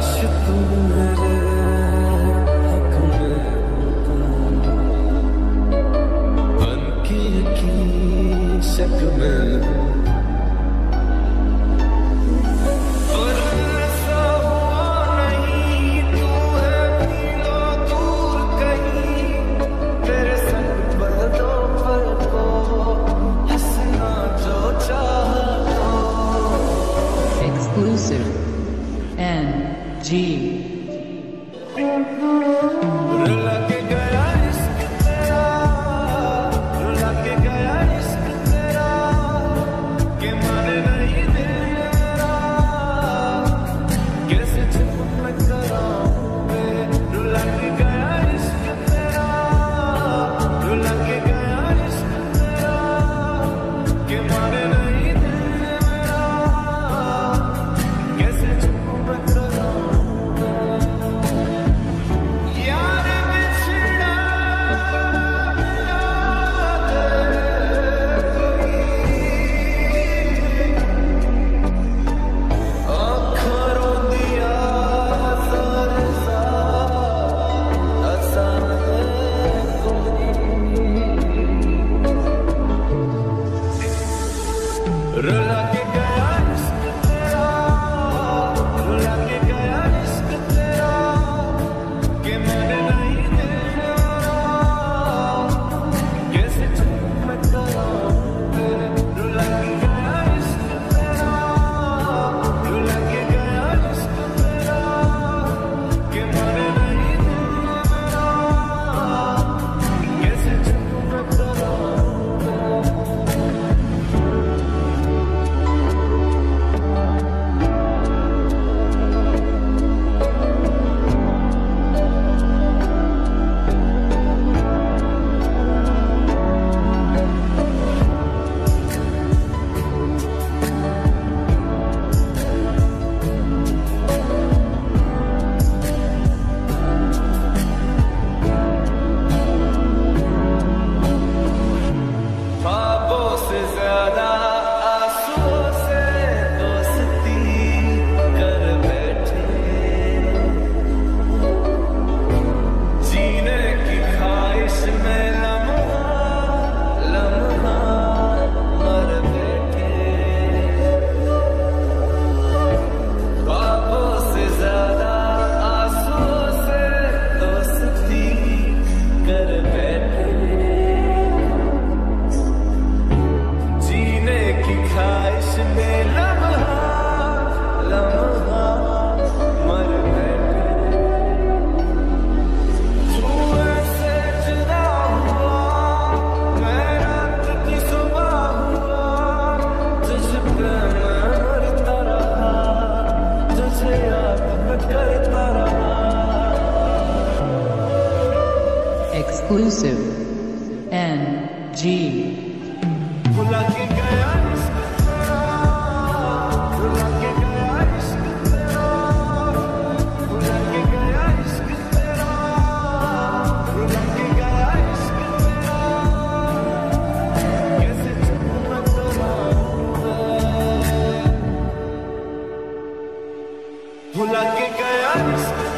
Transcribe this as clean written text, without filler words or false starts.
रुला के गया इश्क तेरा, रुला के गया इश्क तेरा, के माने नहीं दिल मेरा, कैसे चुप मैं कराऊं मैं। रुला के गया इश्क तेरा, रुला के गया इश्क तेरा, के माने नहीं दिल मेरा, कैसे चुप मैं कराऊं। रुला के गया इश्क तेरा, रुला के गया इश्क तेरा, के माने नहीं दिल मेरा, कैसे चुप मैं कराऊं मैं। रुला के गया इश्क तेरा, रुला के गया इश्क तेरा, के माने नहीं दिल मेरा, कैसे चुप मैं कराऊं। ख्वाबों से ज्यादा आंसुओं से दोस्ती कर बैठे, जीने की ख्वाहिश में लम्हा लम्हा मर बैठे। ख्वाबों से ज्यादा आंसुओं से दोस्ती कर बैठे, जीने की ख्वाहिश में लम्हा लम्हा मर बैठे। तू ऐसे जुदा हुआ, मैं रात की सुबह हुआ, तुझ पे मैं मरता रहा, तुझे याद मैं करता रहा। Exclusive NG. रुला के गया इश्क तेरा, रुला के गया इश्क तेरा, रुला के गया इश्क तेरा, रुला के गया इश्क तेरा, कैसे चुप मैं कराऊं मैं। रुला के गया इश्क